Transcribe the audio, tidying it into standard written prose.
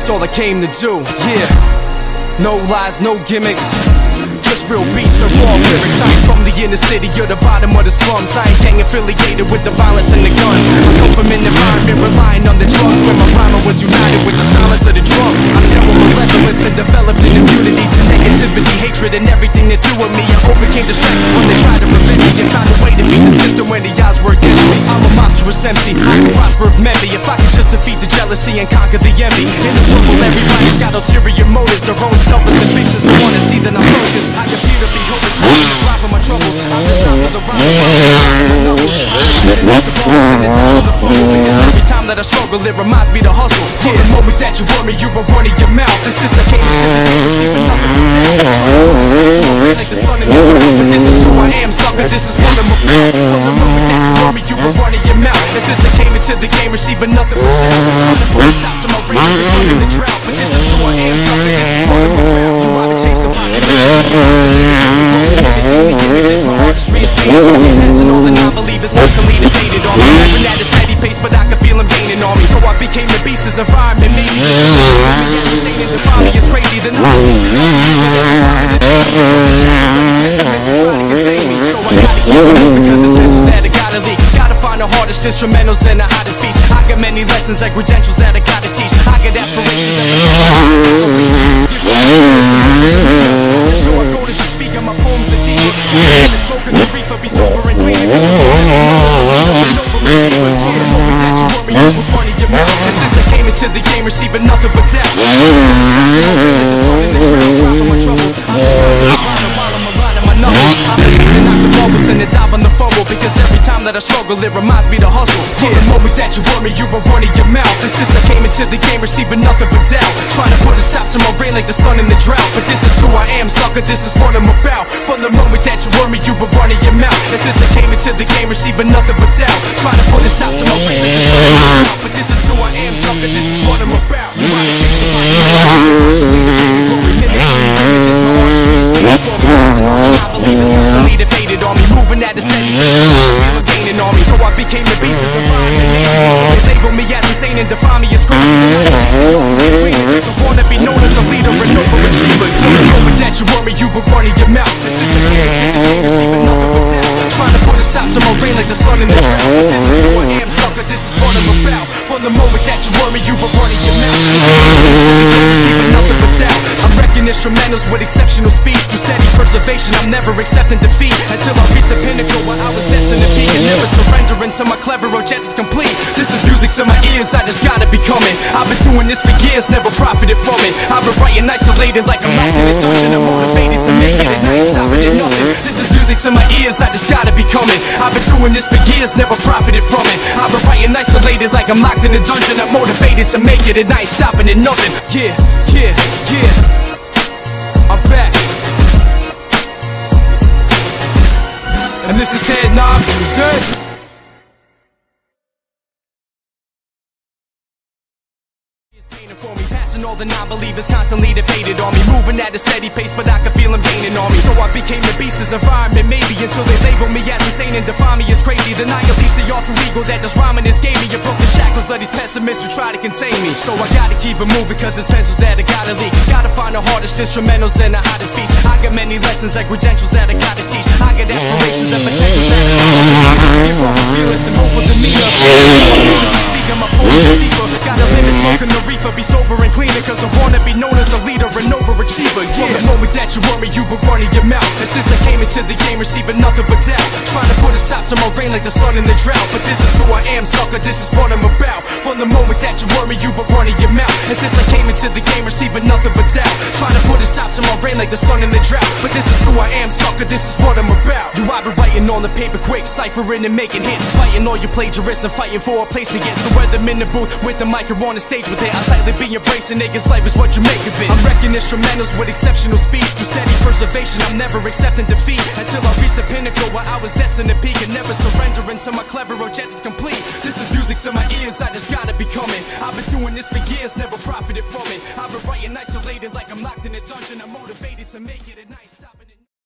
that's all I came to do, yeah. No lies, no gimmicks, just real beats and raw lyrics. I ain't from the inner city or the bottom of the slums. I ain't gang affiliated with the violence and the guns. I come from an environment relying on the drugs, where my rhyming was united with the silence of the drums. I'm dealt with malevolence and developed an immunity to negativity, hatred, and everything they threw at me. I overcame distractions when they tried to prevent me, and found a way to beat the system when the odds were against me. I'm a monstrous MC, I can prosper if meant be, if I could just defeat the jealousy and conquer the envy. In the world where everybody's got ulterior motives, their own selfish ambitions, they wanna see that I'm focused. I appear to be hopeless, trying to fly from my troubles. I'm designed for the rhyme, every time that I struggle, it reminds me to hustle. For the moment that you want me, you were running your mouth. This is a came to the receiving nothing but death. Like the sun in the ground, but this is who I am, sucker. This is one of my mouth. From the moment that you want me, you were running your mouth. This is a came into the game, receiving nothing but death. Trying to put a stop to my reign, like the sun in the drought. But this is who I am, sucker. This is one of my mouth. You ought to chase the rock. My artistry is painful, passing all the non-believers constantly debated on me. Moving at a steady pace, but I can feel them gaining on me. So I became the beast as environment made me. Insane and define me, it's crazy. The non-believers trying to contain me. So I gotta keep it moving, because it's pencils that I gotta leak. Gotta find the hardest instrumentals and the hottest beats. I got many lessons like credentials that I gotta teach. I got aspirations that I so I go to speak on my poems and deep. Smoking the reefer, be sober and clean. The moment that you want me, you were running your mouth. And since I came into the game, receiving nothing but death. The sun in the ground, rock on my troubles. I'm just while I'm aligning my numbers. I'm just to knock the bubbles and to dive on the fumble, because every time that I struggle, it reminds me to hustle. For the moment that you want me, you were running your mouth. And since I came into the game, receiving nothing but doubt. Trying to put a stop to my reign like the sun in the drought. But this is who I am, sucker, this is what I'm about. From the moment that you want me, you were running your mouth. And since I came into the game, receiving nothing but doubt. Trying to put a stop to my reign like the sun in the drought. But this is who I am, sucker, this is what I'm about. You wanna chase the money, constantly debated on me, moving at a steady pace, gaining on me. So I became the beast as a environment. They label me as insane and define me as crazy. Cause I wanna be known as a leader and overachiever. From the moment that you want me, you were running your mouth. This is a game, receiving nothing but death. Trying to put a stop to my reign like the sun in the drought. But this is who I am, sucker, this is what I'm about. From the moment that you want me, you were running your mouth. Receiving nothing but doubt. I'm wrecking instrumentals with exceptional speed. Through steady preservation, I'm never accepting defeat. Until I reach the pinnacle where I was destined to be. And never surrendering till my clever objectives complete. This is music to my ears, I just gotta become it. I've been doing this for years, never profited from it. I've been writing isolated like I'm locked in a dungeon. I'm motivated to make it and I ain't stopping at nothing. This is music to my ears, I just gotta become it. I've been doing this for years, never profited from it. I've been writing isolated like I'm locked in a dungeon. I'm motivated to make it and I ain't stopping at nothing. Yeah, yeah, yeah, I'm back. And this is Head Knob Z. For me, passing all the non-believers constantly debated on me, moving at a steady pace, but I can feel them gaining on me. So I became the beast as environment, maybe until they label me as insane and define me as crazy. Then I unleash the alter ego that this rhyming is gave me. You broke the shackles of these pessimists who try to contain me. So I gotta keep it moving, cause it's pencils that I gotta leak. Gotta find the hardest instrumentals and the hottest beats. I got many lessons like credentials that I gotta teach. I got aspirations and potentials that I gotta give up fearless and hopeful demeanor. Speak on my poems deeper. Gotta limit smoking the reefer, be sober and cleaner, cause I wanna be known as a leader and overachiever. From the moment that you want me, you were running your mouth. And since I came into the game, receiving nothing but doubt. Trying to put a stop to my reign like the sun in the drought. But this is who I am, sucker, this is what I'm about. From the moment that you want me, you were running your mouth. And since I came into the game, receiving nothing but doubt. Trying to put a stop to my reign like the sun in the drought. But this is who I am, sucker, this is what I'm about. You I've been writing on the paper quick, ciphering and making hits, fighting all your plagiarists and fighting for a place to get. So whether I'm in the booth with the mic or on the stage with it, I'll tightly be embracing niggas' life is what you make of it. I'm wrecking instrumentals with exceptional speeds. Through steady preservation, I'm never accepting defeat. Until I reach the pinnacle where I was destined to peak. And never surrendering till my clever objectives complete. This is music to my ears, I just gotta become it. I've been doing this for years, never profited from it. I've been writing isolated like I'm locked in a dungeon. I'm motivated to make it.